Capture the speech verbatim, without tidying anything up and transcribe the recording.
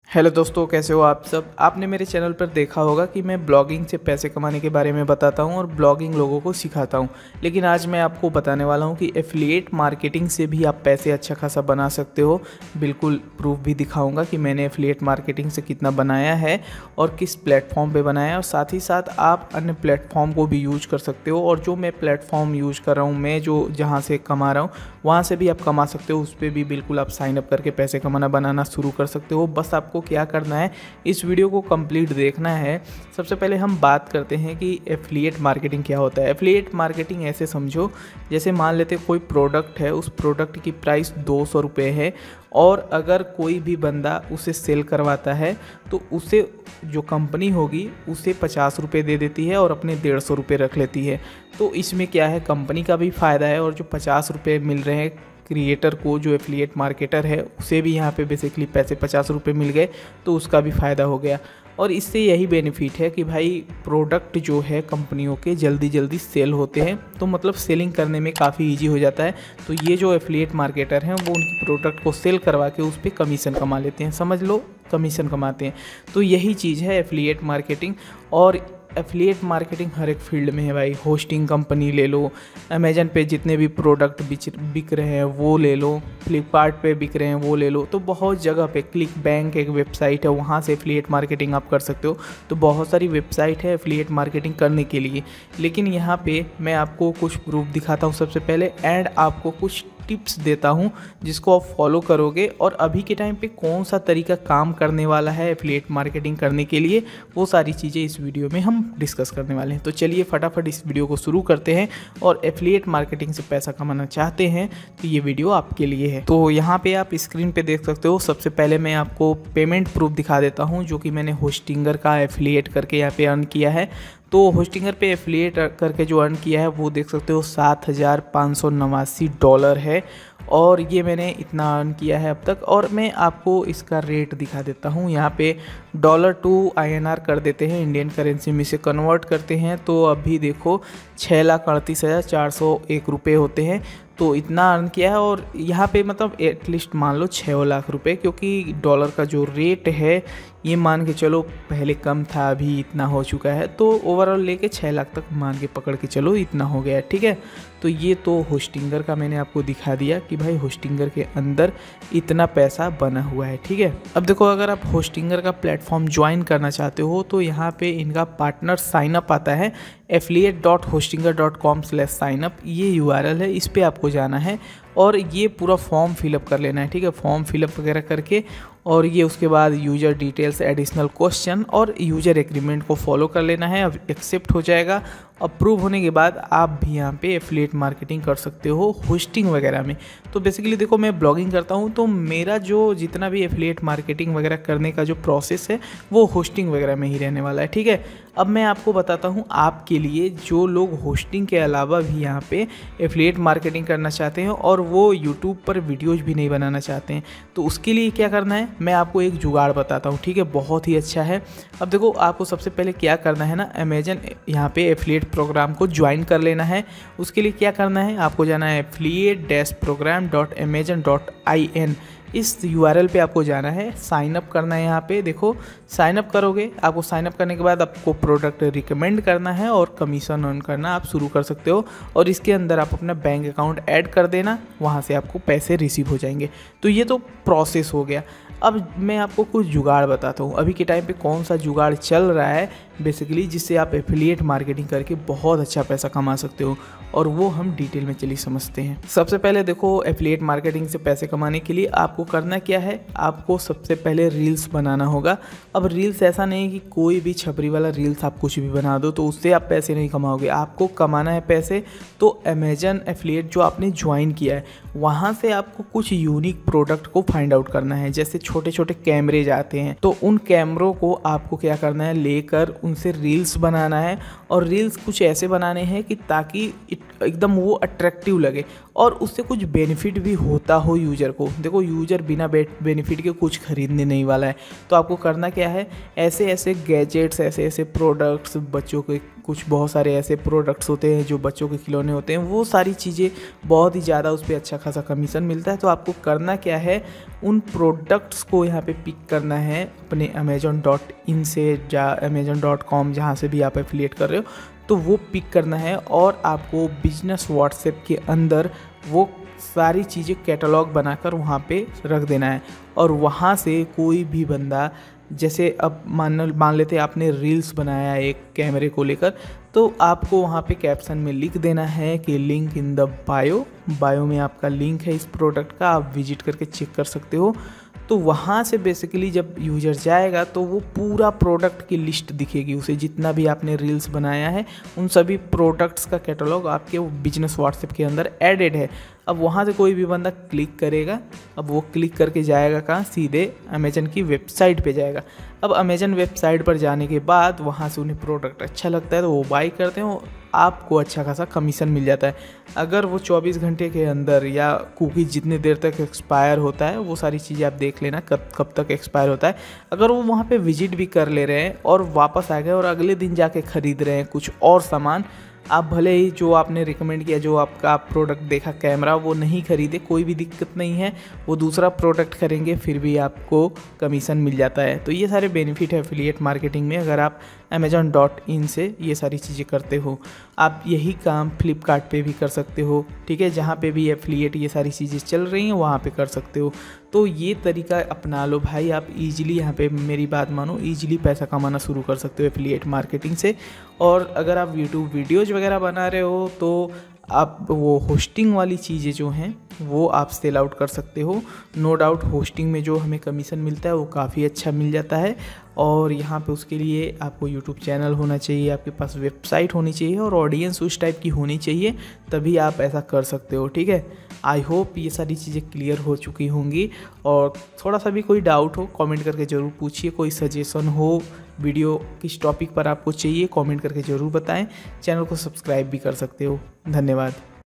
Hello दोस्तों, कैसे हो आप सब। आपने मेरे चैनल पर देखा होगा कि मैं ब्लॉगिंग से पैसे कमाने के बारे में बताता हूं और ब्लॉगिंग लोगों को सिखाता हूं। लेकिन आज मैं आपको बताने वाला हूं कि एफिलिएट मार्केटिंग से भी आप पैसे अच्छा खासा बना सकते हो। बिल्कुल प्रूफ भी दिखाऊंगा कि मैंने एफिलिएट मार्केटिंग से कितना बनाया है और किस प्लेटफॉर्म पर बनाया है, और साथ ही साथ आप अन्य प्लेटफॉर्म को भी यूज कर सकते हो। और जो मैं प्लेटफॉर्म यूज कर रहा हूँ, मैं जो जहाँ से कमा रहा हूँ वहाँ से भी आप कमा सकते हो। उस पर भी बिल्कुल आप साइन अप करके पैसे कमाना बनाना शुरू कर सकते हो। बस आपको क्या करना है, इस वीडियो को कंप्लीट देखना है। सबसे पहले हम बात करते हैं कि एफिलिएट मार्केटिंग क्या होता है। एफिलिएट मार्केटिंग ऐसे समझो, जैसे मान लेते कोई प्रोडक्ट है, उस प्रोडक्ट की प्राइस दो सौ रुपये है और अगर कोई भी बंदा उसे सेल करवाता है तो उसे जो कंपनी होगी उसे पचास रुपये दे देती है और अपने डेढ़ सौ रुपये रख लेती है। तो इसमें क्या है, कंपनी का भी फ़ायदा है और जो पचास रुपये मिल रहे हैं क्रिएटर को, जो एफिलिएट मार्केटर है, उसे भी यहाँ पे बेसिकली पैसे पचास रुपये मिल गए तो उसका भी फ़ायदा हो गया। और इससे यही बेनिफिट है कि भाई प्रोडक्ट जो है कंपनियों के जल्दी जल्दी सेल होते हैं, तो मतलब सेलिंग करने में काफ़ी इजी हो जाता है। तो ये जो एफिलिएट मार्केटर हैं वो उनकी प्रोडक्ट को सेल करवा के उस पर कमीशन कमा लेते हैं, समझ लो कमीशन कमाते हैं। तो यही चीज़ है एफिलिएट मार्केटिंग। और एफिलिएट मार्केटिंग हर एक फील्ड में है भाई। होस्टिंग कंपनी ले लो, अमेजन पे जितने भी प्रोडक्ट बिच बिक रहे हैं वो ले लो, फ्लिपकार्ट पे बिक रहे हैं वो ले लो। तो बहुत जगह पे, क्लिक बैंक एक वेबसाइट है, वहाँ से एफिलिएट मार्केटिंग आप कर सकते हो। तो बहुत सारी वेबसाइट है एफिलिएट मार्केटिंग करने के लिए। लेकिन यहाँ पे मैं आपको कुछ प्रूफ दिखाता हूँ सबसे पहले, एंड आपको कुछ टिप्स देता हूँ जिसको आप फॉलो करोगे और अभी के टाइम पे कौन सा तरीका काम करने वाला है एफिलिएट मार्केटिंग करने के लिए, वो सारी चीज़ें इस वीडियो में हम डिस्कस करने वाले हैं। तो चलिए फटाफट इस वीडियो को शुरू करते हैं। और एफिलिएट मार्केटिंग से पैसा कमाना चाहते हैं तो ये वीडियो आपके लिए है। तो यहाँ पे आप स्क्रीन पे देख सकते हो। सबसे पहले मैं आपको पेमेंट प्रूफ दिखा देता हूँ, जो कि मैंने होस्टिंगर का एफिलिएट करके यहाँ पे अर्न किया है। तो होस्टिंगर पे एफिलिएट करके जो अर्न किया है वो देख सकते हो सात हज़ार पाँच सौ नवासी डॉलर है, और ये मैंने इतना अर्न किया है अब तक। और मैं आपको इसका रेट दिखा देता हूँ। यहाँ पे dollar to I N R कर देते हैं, इंडियन करेंसी में से कन्वर्ट करते हैं तो अभी देखो छः लाख अड़तीस हज़ार चार सौ एक रुपये होते हैं। तो इतना अर्न किया है। और यहाँ पे मतलब एटलीस्ट मान लो छः लाख रुपए, क्योंकि डॉलर का जो रेट है ये मान के चलो पहले कम था, अभी इतना हो चुका है। तो ओवरऑल लेके छः लाख तक मान के पकड़ के चलो इतना हो गया है, ठीक है। तो ये तो होस्टिंगर का मैंने आपको दिखा दिया कि भाई होस्टिंगर के अंदर इतना पैसा बना हुआ है, ठीक है। अब देखो, अगर आप होस्टिंगर का प्लेटफॉर्म ज्वाइन करना चाहते हो तो यहाँ पे इनका पार्टनर साइन अप आता है, affiliate dot Hostinger dot com slash sign up, ये यू आर एल है। इस पर आपको जाना है और ये पूरा फॉर्म फिलअप कर लेना है, ठीक है। फॉर्म फिलअप वगैरह करके और ये उसके बाद यूज़र डिटेल्स, एडिशनल क्वेश्चन और यूज़र एग्रीमेंट को फॉलो कर लेना है। अब एक्सेप्ट हो जाएगा। अप्रूव होने के बाद आप भी यहाँ पे एफिलिएट मार्केटिंग कर सकते हो होस्टिंग वगैरह में। तो बेसिकली देखो, मैं ब्लॉगिंग करता हूँ तो मेरा जो जितना भी एफिलिएट मार्केटिंग वगैरह करने का जो प्रोसेस है वो होस्टिंग वगैरह में ही रहने वाला है, ठीक है। अब मैं आपको बताता हूँ आपके लिए, जो लोग होस्टिंग के अलावा भी यहाँ पे एफिलिएट मार्केटिंग करना चाहते हैं और वो यूट्यूब पर वीडियोज़ भी नहीं बनाना चाहते हैं, तो उसके लिए क्या करना है मैं आपको एक जुगाड़ बताता हूँ, ठीक है। बहुत ही अच्छा है। अब देखो, आपको सबसे पहले क्या करना है ना, अमेजन यहाँ पे एफिलिएट प्रोग्राम को ज्वाइन कर लेना है। उसके लिए क्या करना है, आपको जाना है affiliate dash program dot Amazon dot I N, इस यू आर एल पे आपको जाना है, साइन अप करना है। यहाँ पे देखो, साइन अप करोगे, आपको साइन अप करने के बाद आपको प्रोडक्ट रिकमेंड करना है और कमीशन अर्न करना आप शुरू कर सकते हो। और इसके अंदर आप अपना बैंक अकाउंट ऐड कर देना, वहाँ से आपको पैसे रिसीव हो जाएंगे। तो ये तो प्रोसेस हो गया। अब मैं आपको कुछ जुगाड़ बताता हूँ, अभी के टाइम पे कौन सा जुगाड़ चल रहा है बेसिकली, जिससे आप एफिलिएट मार्केटिंग करके बहुत अच्छा पैसा कमा सकते हो, और वो हम डिटेल में चलिए समझते हैं। सबसे पहले देखो, एफिलिएट मार्केटिंग से पैसे कमाने के लिए आपको करना क्या है, आपको सबसे पहले रील्स बनाना होगा। अब रील्स ऐसा नहीं है कि कोई भी छपरी वाला रील्स आप कुछ भी बना दो तो उससे आप पैसे नहीं कमाओगे। आपको कमाना है पैसे तो अमेजन एफिलिएट जो आपने ज्वाइन किया है वहाँ से आपको कुछ यूनिक प्रोडक्ट को फाइंड आउट करना है। जैसे छोटे छोटे कैमरे जाते हैं, तो उन कैमरों को आपको क्या करना है, लेकर उनसे रील्स बनाना है और रील्स कुछ ऐसे बनाने हैं कि ताकि एकदम वो अट्रैक्टिव लगे और उससे कुछ बेनिफिट भी होता हो यूज़र को। देखो यूज़र बिना बेनिफिट के कुछ खरीदने नहीं वाला है, तो आपको करना क्या है, ऐसे ऐसे गैजेट्स, ऐसे ऐसे प्रोडक्ट्स, बच्चों के कुछ बहुत सारे ऐसे प्रोडक्ट्स होते हैं जो बच्चों के खिलौने होते हैं, वो सारी चीज़ें बहुत ही ज़्यादा उस पर अच्छा खासा कमीशन मिलता है। तो आपको करना क्या है, उन प्रोडक्ट्स को यहाँ पे पिक करना है अपने अमेजोन डॉट इन से या अमेजोन डॉट कॉम, जहाँ से भी आप एफिलिएट कर रहे हो, तो वो पिक करना है और आपको बिजनेस व्हाट्सएप के अंदर वो सारी चीज़ें कैटलॉग बनाकर वहाँ पे रख देना है। और वहाँ से कोई भी बंदा, जैसे अब मान मान लेते आपने रील्स बनाया एक कैमरे को लेकर, तो आपको वहाँ पे कैप्शन में लिख देना है कि link in the bio, bio में आपका लिंक है इस प्रोडक्ट का, आप विजिट करके चेक कर सकते हो। तो वहाँ से बेसिकली जब यूज़र जाएगा तो वो पूरा प्रोडक्ट की लिस्ट दिखेगी उसे, जितना भी आपने रील्स बनाया है उन सभी प्रोडक्ट्स का कैटलॉग आपके वो बिजनेस व्हाट्सएप के अंदर एडेड है। अब वहाँ से कोई भी बंदा क्लिक करेगा, अब वो क्लिक करके जाएगा कहाँ, सीधे अमेजन की वेबसाइट पे जाएगा। अब अमेजन वेबसाइट पर जाने के बाद वहाँ से उन्हें प्रोडक्ट अच्छा लगता है तो वो बाई करते हैं, आपको अच्छा खासा कमीशन मिल जाता है। अगर वो चौबीस घंटे के अंदर या कुकीज़ जितने देर तक एक्सपायर होता है, वो सारी चीज़ें आप देख लेना कब कब तक एक्सपायर होता है। अगर वो वहाँ पे विजिट भी कर ले रहे हैं और वापस आ गए और अगले दिन जाके ख़रीद रहे हैं कुछ और सामान, आप भले ही जो आपने रिकमेंड किया, जो आपका प्रोडक्ट देखा कैमरा, वो नहीं खरीदे, कोई भी दिक्कत नहीं है, वो दूसरा प्रोडक्ट करेंगे फिर भी आपको कमीशन मिल जाता है। तो ये सारे बेनिफिट है एफिलिएट मार्केटिंग में, अगर आप अमेजॉन डॉट इन से ये सारी चीज़ें करते हो। आप यही काम फ्लिपकार्ट पे भी कर सकते हो, ठीक है, जहाँ पे भी एफिलिएट ये सारी चीज़ें चल रही हैं वहाँ पे कर सकते हो। तो ये तरीका अपना लो भाई, आप इजीली यहाँ पे मेरी बात मानो, इजीली पैसा कमाना शुरू कर सकते हो एफिलिएट मार्केटिंग से। और अगर आप यूट्यूब वीडियोज़ वगैरह बना रहे हो तो आप वो होस्टिंग वाली चीज़ें जो हैं वो आप सेल आउट कर सकते हो। नो डाउट होस्टिंग में जो हमें कमीशन मिलता है वो काफ़ी अच्छा मिल जाता है। और यहाँ पे उसके लिए आपको यूट्यूब चैनल होना चाहिए, आपके पास वेबसाइट होनी चाहिए और ऑडियंस उस टाइप की होनी चाहिए, तभी आप ऐसा कर सकते हो, ठीक है। आई होप ये सारी चीज़ें क्लियर हो चुकी होंगी। और थोड़ा सा भी कोई डाउट हो कमेंट करके ज़रूर पूछिए, कोई सजेशन हो वीडियो किस टॉपिक पर आपको चाहिए कमेंट करके ज़रूर बताएं। चैनल को सब्सक्राइब भी कर सकते हो। धन्यवाद।